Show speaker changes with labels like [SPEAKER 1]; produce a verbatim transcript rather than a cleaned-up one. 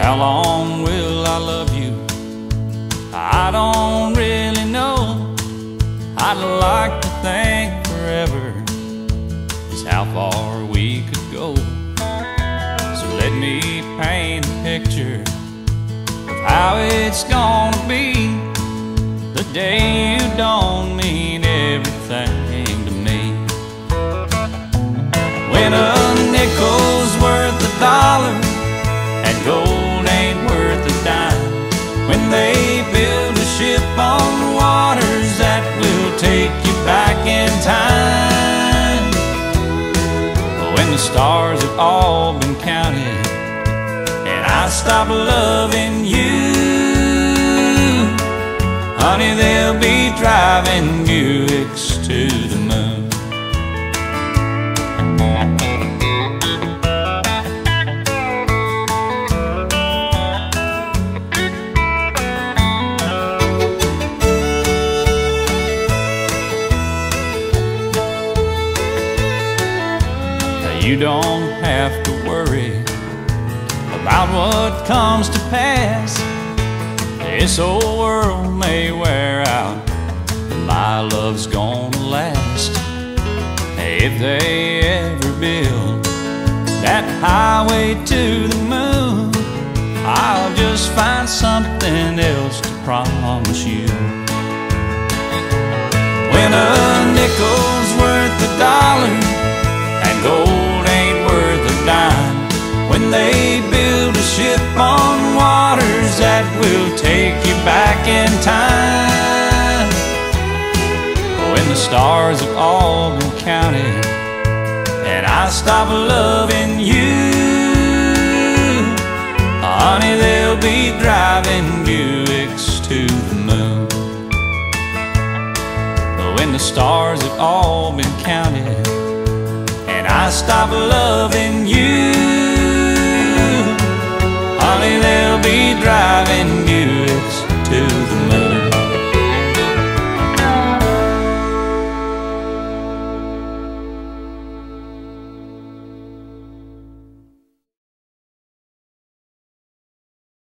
[SPEAKER 1] how long will I love you? I don't really know. I'd like to think forever is how far we could go. So let me paint a picture of how it's gonna be the day you don't mean everything to me. When a nickel's worth a dollar and gold ain't worth a dime, when they build a ship on the waters that will take you back in time, when the stars have all been counted and I stop loving you, honey, they'll be driving Buicks to the moon. You don't have to worry about what comes to pass. This old world may wear out, but my love's gonna last. If they ever build that highway to the moon, I'll just find something else to promise you. When a nickel's worth a dollar and gold ain't worth a dime, when they build a ship on waters that will take you back in time, when the stars have all been counted and I stop loving you, honey, they'll be driving Buicks to the moon. When the stars have all been counted and I stop loving you,